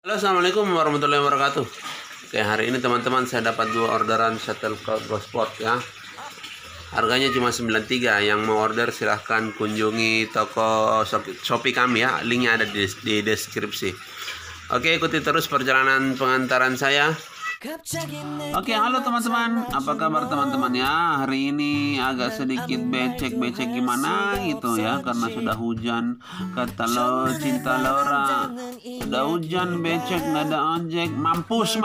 Halo, assalamualaikum warahmatullahi wabarakatuh. Oke, hari ini teman-teman saya dapat 2 orderan Shuttlecock Go Sport ya. Harganya cuma 93. Yang mau order silahkan kunjungi toko Shopee kami ya. Linknya ada di deskripsi. Oke, ikuti terus perjalanan pengantaran saya. Oke, halo teman-teman. Apa kabar teman-teman ya? Hari ini agak sedikit becek-becek gimana gitu ya, karena sudah hujan. Kata lo cinta Laura, udah hujan becek nggak ada ojek, mampus.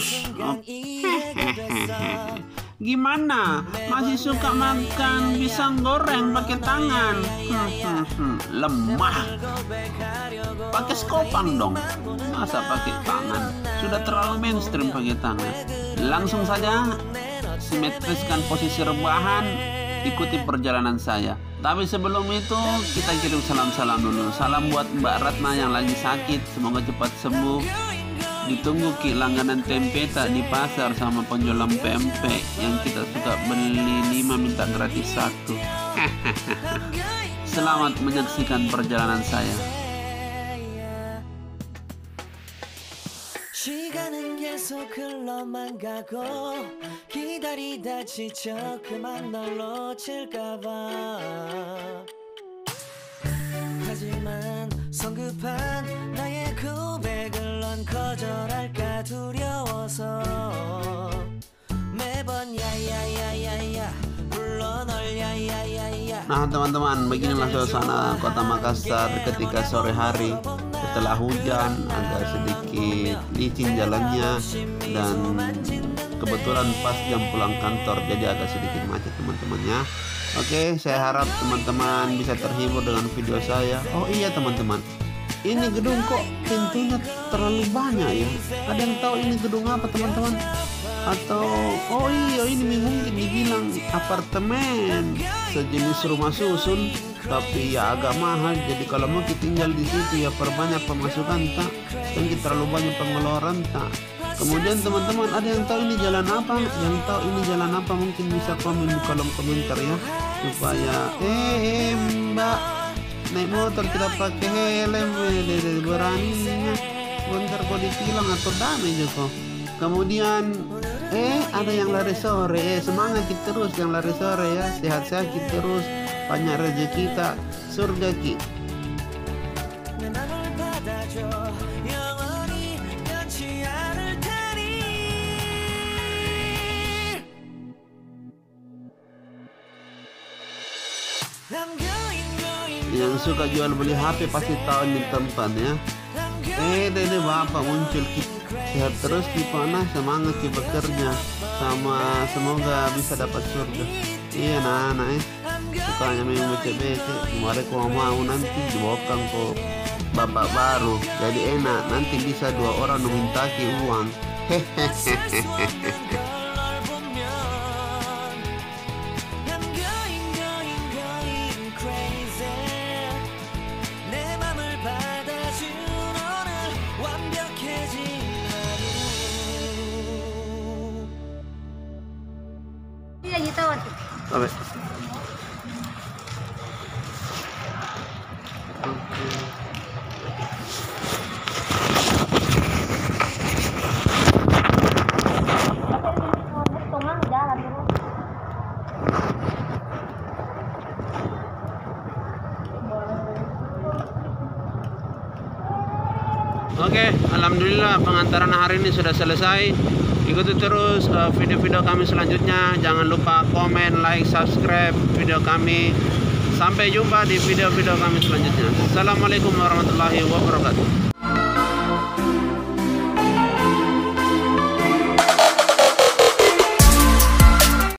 Gimana? Masih suka makan pisang goreng pakai tangan? Lemah. Pakai skopang dong. Masa pakai tangan? Sudah terlalu mainstream pakai tangan. Langsung saja simetriskan posisi rebahan, ikuti perjalanan saya. Tapi sebelum itu kita kirim salam-salam dulu. Salam buat Mbak Ratna yang lagi sakit, semoga cepat sembuh. Ditunggu Ki langganan tempe tak di pasar sama penjual pempek yang kita suka beli 5 minta gratis 1. Selamat menyaksikan perjalanan saya. 시간은 계속 흘러만 가고 기다리다 지쳐 그만 널 놓칠까봐 하지만 성급한 나의 고백을 넌 거절할까 두려워서 매번 야야야야야 불러 널 야야야야. Nah teman-teman, beginilah suasana kota Makassar ketika sore hari setelah hujan, agak sedikit licin jalannya dan kebetulan pas jam pulang kantor jadi agak sedikit macet teman-teman ya. Oke, saya harap teman-teman bisa terhibur dengan video saya. Oh iya teman-teman, ini gedung kok pintunya terlalu banyak ya. Ada yang tahu ini gedung apa teman-teman? Atau oh iya ini mungkin dibilang apartemen sejenis rumah susun, tapi ya agak mahal. Jadi kalau mau kita tinggal di situ ya perbanyak pemasukan tak, dan kita terlalu banyak pengeluaran tak. Kemudian teman-teman, ada yang tahu ini jalan apa? Yang tahu ini jalan apa mungkin bisa komen di kolom komentar ya, supaya Mbak naik motor tidak pakai helm, beraninya bentar kok ditilang atau damai Joko. Kemudian ada yang lari sore, semangat kita terus yang lari sore ya, sehat-sehat kita terus, banyak rezeki kita, surga kita. Yang suka jual beli HP pasti tahu ini tempat ya. Dede bapak muncul, sehat terus Kipana, semangat kita bekerja, sama semoga bisa dapat surga. Iya anak-anak sukanya memang becek-becek, kemarin kau mau nanti dibawakan kok bapak baru, jadi enak, nanti bisa 2 orang memintaki uang. Hehehe. Sampai. Oke, alhamdulillah pengantaran hari ini sudah selesai. Ikuti terus video-video kami selanjutnya. Jangan lupa komen, like, subscribe video kami. Sampai jumpa di video-video kami selanjutnya. Assalamualaikum warahmatullahi wabarakatuh.